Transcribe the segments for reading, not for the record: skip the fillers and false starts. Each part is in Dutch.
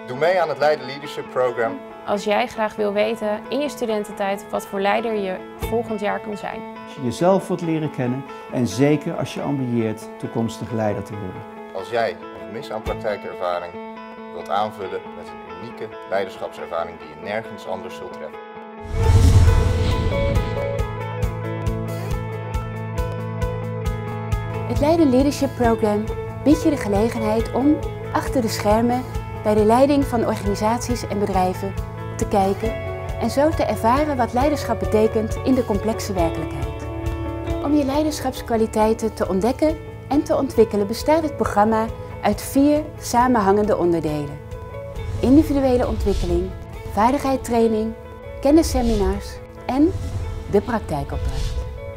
Doe mee aan het Leiden Leadership Program. Als jij graag wil weten in je studententijd wat voor leider je volgend jaar kan zijn. Als je jezelf wilt leren kennen en zeker als je ambieert toekomstig leider te worden. Als jij een gemis aan praktijkervaring wilt aanvullen met een unieke leiderschapservaring die je nergens anders zult treffen. Het Leiden Leadership Program biedt je de gelegenheid om achter de schermen bij de leiding van organisaties en bedrijven te kijken en zo te ervaren wat leiderschap betekent in de complexe werkelijkheid. Om je leiderschapskwaliteiten te ontdekken en te ontwikkelen bestaat het programma uit 4 samenhangende onderdelen. Individuele ontwikkeling, vaardigheidstraining, kennisseminars en de praktijkopdracht.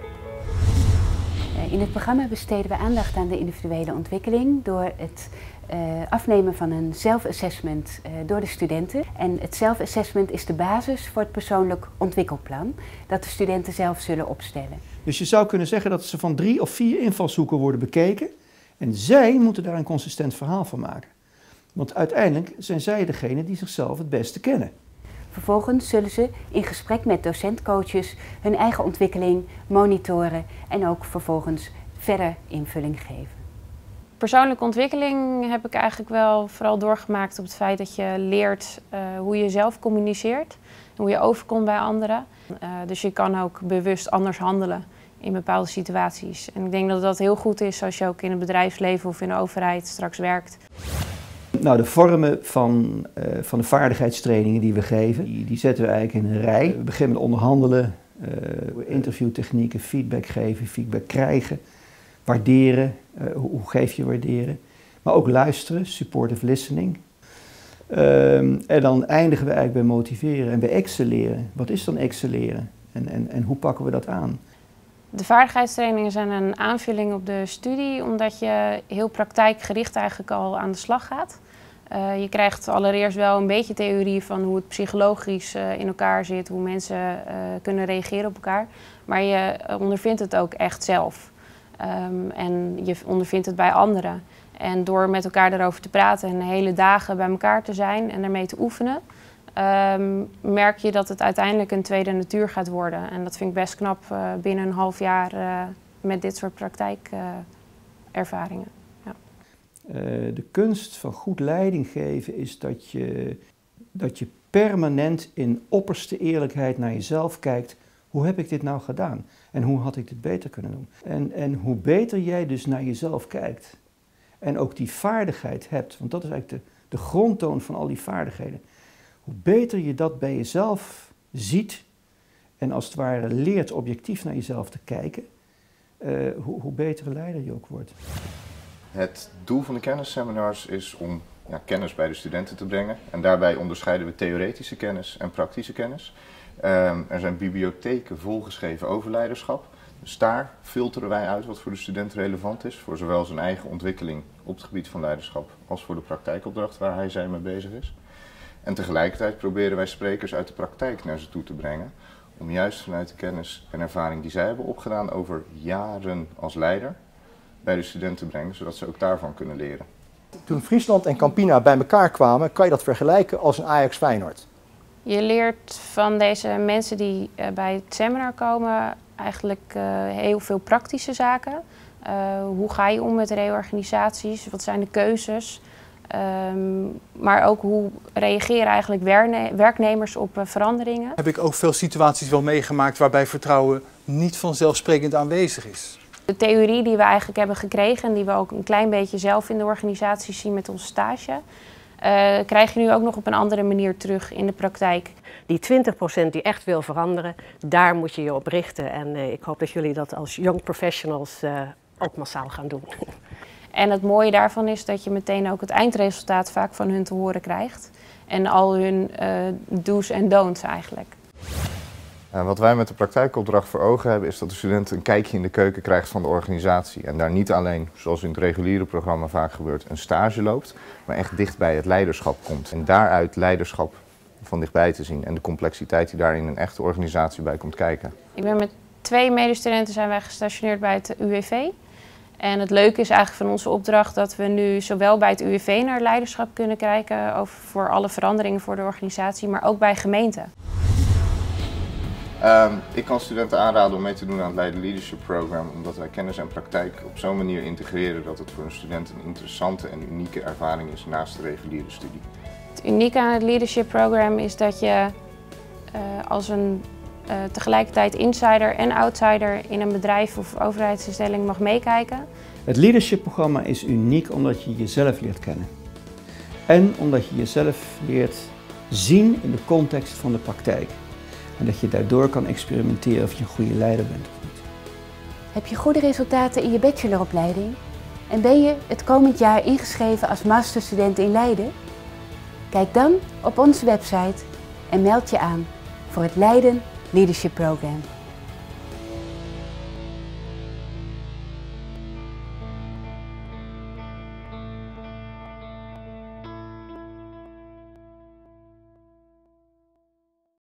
In het programma besteden we aandacht aan de individuele ontwikkeling door het afnemen van een zelfassessment door de studenten. En het zelfassessment is de basis voor het persoonlijk ontwikkelplan dat de studenten zelf zullen opstellen. Dus je zou kunnen zeggen dat ze van 3 of 4 invalshoeken worden bekeken en zij moeten daar een consistent verhaal van maken. Want uiteindelijk zijn zij degene die zichzelf het beste kennen. Vervolgens zullen ze in gesprek met docentcoaches hun eigen ontwikkeling monitoren en ook vervolgens verder invulling geven. Persoonlijke ontwikkeling heb ik eigenlijk wel vooral doorgemaakt op het feit dat je leert hoe je zelf communiceert. Hoe je overkomt bij anderen. Dus je kan ook bewust anders handelen in bepaalde situaties. En ik denk dat dat heel goed is als je ook in het bedrijfsleven of in de overheid straks werkt. Nou, de vormen van de vaardigheidstrainingen die we geven, die zetten we eigenlijk in een rij. We beginnen met onderhandelen, interviewtechnieken, feedback geven, feedback krijgen, waarderen, hoe geef je waarderen. Maar ook luisteren, supportive listening. En dan eindigen we eigenlijk bij motiveren en bij excelleren. Wat is dan excelleren en hoe pakken we dat aan? De vaardigheidstrainingen zijn een aanvulling op de studie, omdat je heel praktijkgericht eigenlijk al aan de slag gaat. Je krijgt allereerst wel een beetje theorie van hoe het psychologisch in elkaar zit, hoe mensen kunnen reageren op elkaar. Maar je ondervindt het ook echt zelf. En je ondervindt het bij anderen. En door met elkaar daarover te praten en hele dagen bij elkaar te zijn en ermee te oefenen, merk je dat het uiteindelijk een tweede natuur gaat worden. En dat vind ik best knap binnen een half jaar met dit soort praktijkervaringen. Ja. De kunst van goed leiding geven is dat je permanent in opperste eerlijkheid naar jezelf kijkt. Hoe heb ik dit nou gedaan? En hoe had ik dit beter kunnen doen? En hoe beter jij dus naar jezelf kijkt en ook die vaardigheid hebt, want dat is eigenlijk de grondtoon van al die vaardigheden. Hoe beter je dat bij jezelf ziet en als het ware leert objectief naar jezelf te kijken, hoe betere leider je ook wordt. Het doel van de kennisseminars is om kennis bij de studenten te brengen. En daarbij onderscheiden we theoretische kennis en praktische kennis. Er zijn bibliotheken volgeschreven over leiderschap. Dus daar filteren wij uit wat voor de student relevant is. Voor zowel zijn eigen ontwikkeling op het gebied van leiderschap als voor de praktijkopdracht waar hij/zij mee bezig is. En tegelijkertijd proberen wij sprekers uit de praktijk naar ze toe te brengen. Om juist vanuit de kennis en ervaring die zij hebben opgedaan over jaren als leider bij de studenten te brengen. Zodat ze ook daarvan kunnen leren. Toen Friesland en Campina bij elkaar kwamen, kan je dat vergelijken als een Ajax Feyenoord. Je leert van deze mensen die bij het seminar komen eigenlijk heel veel praktische zaken. Hoe ga je om met reorganisaties? Wat zijn de keuzes? Maar ook hoe reageren eigenlijk werknemers op veranderingen. Heb ik ook veel situaties wel meegemaakt waarbij vertrouwen niet vanzelfsprekend aanwezig is. De theorie die we eigenlijk hebben gekregen en die we ook een klein beetje zelf in de organisatie zien met onze stage, krijg je nu ook nog op een andere manier terug in de praktijk. Die 20% die echt wil veranderen, daar moet je je op richten. En ik hoop dat jullie dat als young professionals ook massaal gaan doen. En het mooie daarvan is dat je meteen ook het eindresultaat vaak van hun te horen krijgt. En al hun do's en don'ts eigenlijk. Wat wij met de praktijkopdracht voor ogen hebben is dat de student een kijkje in de keuken krijgt van de organisatie. En daar niet alleen, zoals in het reguliere programma vaak gebeurt, een stage loopt, maar echt dicht bij het leiderschap komt. En daaruit leiderschap van dichtbij te zien en de complexiteit die daar in een echte organisatie bij komt kijken. Ik ben met 2 medestudenten zijn wij gestationeerd bij het UWV. En het leuke is eigenlijk van onze opdracht dat we nu zowel bij het UWV naar leiderschap kunnen kijken voor alle veranderingen voor de organisatie, maar ook bij gemeenten. Ik kan studenten aanraden om mee te doen aan het Leiden Leadership Program, omdat wij kennis en praktijk op zo'n manier integreren dat het voor een student een interessante en unieke ervaring is naast de reguliere studie. Het unieke aan het Leadership Program is dat je als een tegelijkertijd insider en outsider in een bedrijf of overheidsinstelling mag meekijken. Het Leadership programma is uniek omdat je jezelf leert kennen. En omdat je jezelf leert zien in de context van de praktijk. En dat je daardoor kan experimenteren of je een goede leider bent of niet. Heb je goede resultaten in je bacheloropleiding? En ben je het komend jaar ingeschreven als masterstudent in Leiden? Kijk dan op onze website en meld je aan voor het Leiden Leadership Program.